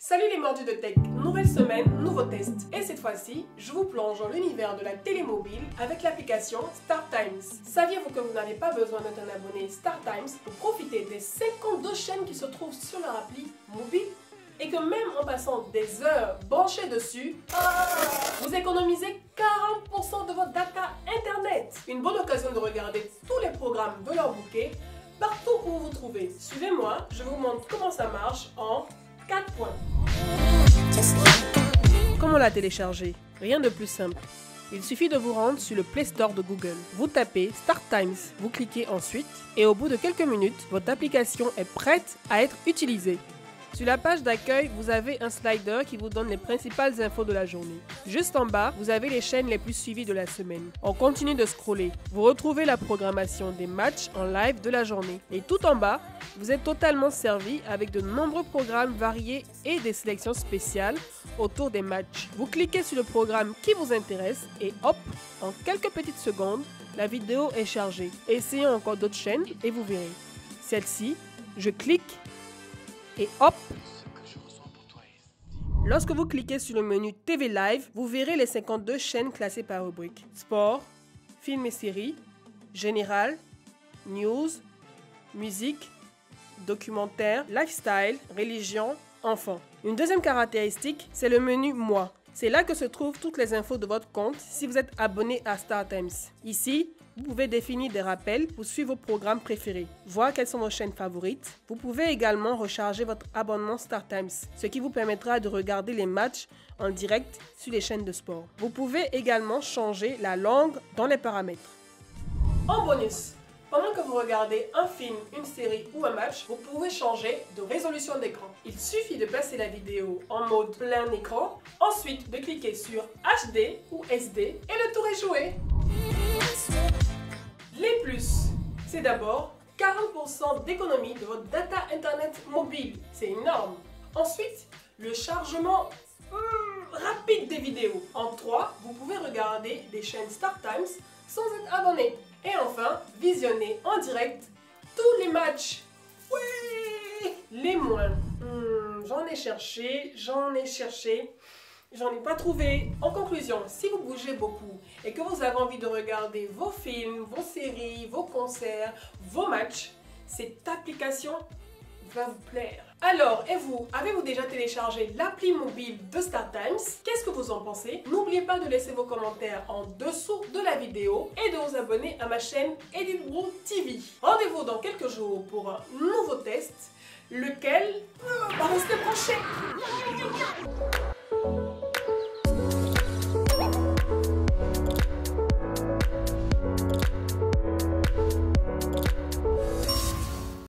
Salut les mordus de tech, nouvelle semaine, nouveau test. Et cette fois-ci, je vous plonge dans l'univers de la télémobile avec l'application StarTimes. Saviez-vous que vous n'avez pas besoin d'être un abonné StarTimes pour profiter des 52 chaînes qui se trouvent sur leur appli mobile? Et que même en passant des heures branchées dessus, vous économisez 40% de votre data internet. Une bonne occasion de regarder tous les programmes de leur bouquet partout où vous vous trouvez. Suivez-moi, je vous montre comment ça marche en 4 points. Comment la télécharger? Rien de plus simple. Il suffit de vous rendre sur le Play Store de Google. Vous tapez StarTimes, vous cliquez ensuite et au bout de quelques minutes, votre application est prête à être utilisée. Sur la page d'accueil, vous avez un slider qui vous donne les principales infos de la journée. Juste en bas, vous avez les chaînes les plus suivies de la semaine. On continue de scroller. Vous retrouvez la programmation des matchs en live de la journée. Et tout en bas, vous êtes totalement servi avec de nombreux programmes variés et des sélections spéciales autour des matchs. Vous cliquez sur le programme qui vous intéresse et hop, en quelques petites secondes, la vidéo est chargée. Essayons encore d'autres chaînes et vous verrez. Celle-ci, je clique et hop! Lorsque vous cliquez sur le menu TV Live, vous verrez les 52 chaînes classées par rubrique. Sport, films et séries, général, news, musique, documentaire, lifestyle, religion, enfants. Une deuxième caractéristique, c'est le menu Moi. C'est là que se trouvent toutes les infos de votre compte si vous êtes abonné à StarTimes. Ici, vous pouvez définir des rappels pour suivre vos programmes préférés, voir quelles sont vos chaînes favorites. Vous pouvez également recharger votre abonnement StarTimes, ce qui vous permettra de regarder les matchs en direct sur les chaînes de sport. Vous pouvez également changer la langue dans les paramètres. En bonus, pendant que vous regardez un film, une série ou un match, vous pouvez changer de résolution d'écran. Il suffit de placer la vidéo en mode plein écran, ensuite de cliquer sur HD ou SD et le tour est joué. Les plus, c'est d'abord 40% d'économie de votre data internet mobile. C'est énorme. Ensuite, le chargement rapide des vidéos. En 3, vous pouvez regarder des chaînes StarTimes sans être abonné. Et enfin, visionner en direct tous les matchs. Oui, les moins. J'en ai cherché. J'en ai pas trouvé. En conclusion, si vous bougez beaucoup et que vous avez envie de regarder vos films, vos séries, vos concerts, vos matchs, cette application va vous plaire. Alors, et vous, avez-vous déjà téléchargé l'appli mobile de StarTimes? Qu'est-ce que vous en pensez? N'oubliez pas de laisser vos commentaires en dessous de la vidéo et de vous abonner à ma chaîne EditBro TV. Rendez-vous dans quelques jours pour un nouveau test, lequel va rester branché.